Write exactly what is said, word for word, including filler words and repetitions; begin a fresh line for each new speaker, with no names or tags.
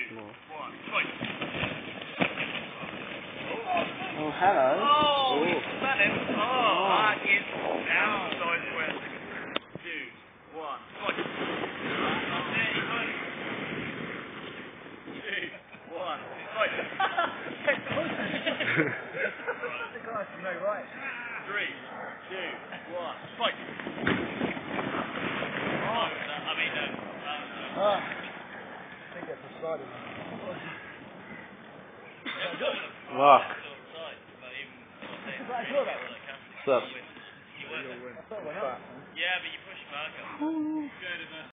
More.
One, fight.
Oh, hello.
Oh,
Ooh.
he's stunning. Oh,
Oh.
that is down. Side twist. Two, one, fight. That's it, he's fine. Two, one, fight.
The guy from no right.
Three, two, one, fight. Oh, that, I mean, um, um,
Ah, I think that's a slide.
Mark.
What's up?
Yeah, but you push back.